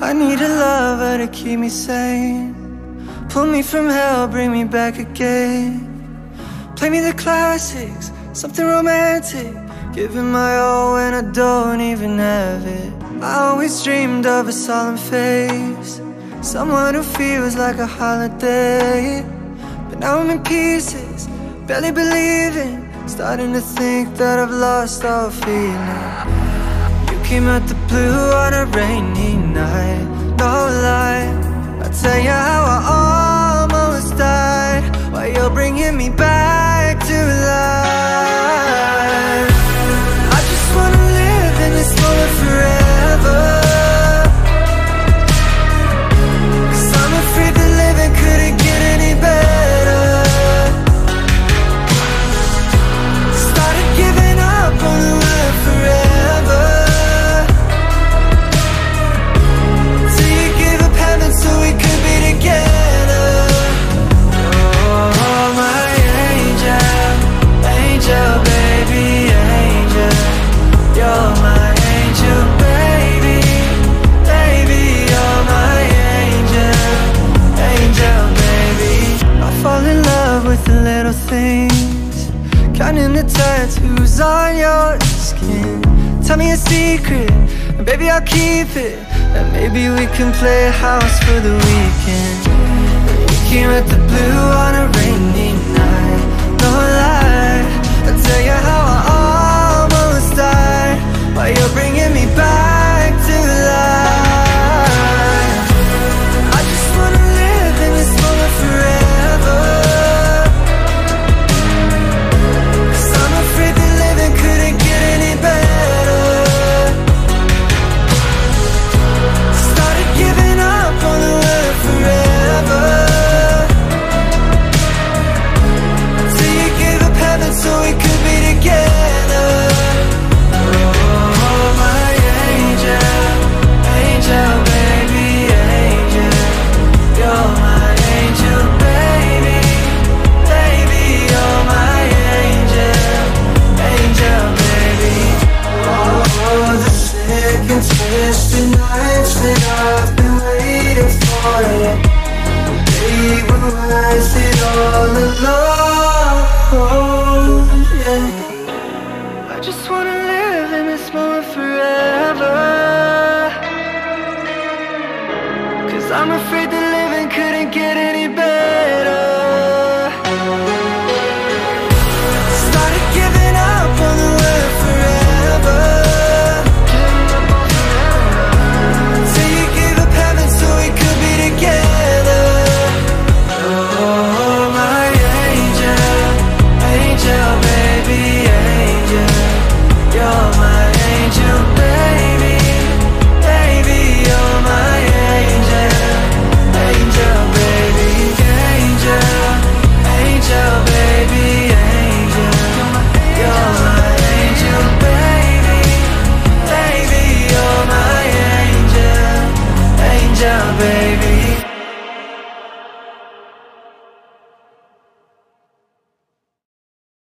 I need a lover to keep me sane, pull me from hell, bring me back again. Play me the classics, something romantic, giving my all when I don't even have it. I always dreamed of a solemn face, someone who feels like a holiday. But now I'm in pieces, barely believing, starting to think that I've lost all feeling. You came out the blue on a rainy night, no lie, I'll tell you how I almost died, while you're bringing me back to life. I just wanna live in this moment forever, 'cause I'm afraid that living couldn't get any better. Started giving up on the word forever, till you gave up heaven so we could be together. Oh, my angel, angel, baby, angel. You're my angel, baby, baby. You're my angel, angel, baby. I fall in love with the little things, counting the tattoos on your skin. Tell me a secret, and baby I'll keep it, and maybe we can play house for the weekend. We came at the blue on a rainy night, no lie, I'll tell you how I almost died, while you're bringing me back to life. I just wanna live in this moment forever, 'cause I'm afraid that living couldn't get any better. Started giving up on the word forever, till you gave up heaven so we could be together. Oh, my angel, angel, baby, angel. You're my angel, baby, baby. You're my angel, angel, baby. Oh, the sick and twisted nights that I've been waiting for you, they were worth it all alone.